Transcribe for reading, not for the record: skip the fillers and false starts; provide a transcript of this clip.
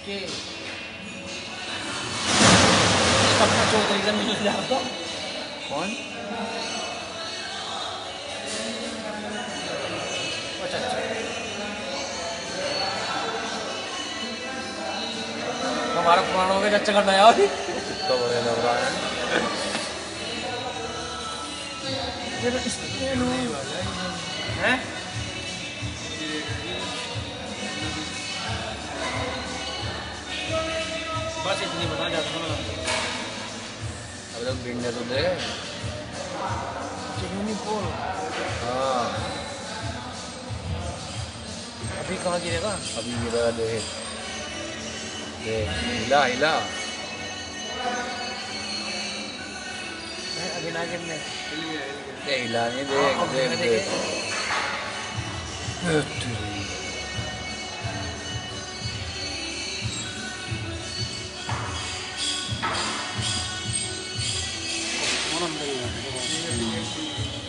के अपना 14 रीजन में जा रहा था। कौन? अच्छा अच्छा, हमारा पुराना हो गया, अच्छा करना यार। कितना बड़े लग रहा है। हैं? बस इतनी बता जाता हूँ। अब लोग भिड़ने तो दे। हाँ अभी कहाँ गिरेगा? अभी गिरा देख देख, हिला हिला। अभी ना गिरने हिला नहीं, देख देख देख। और अंदर ही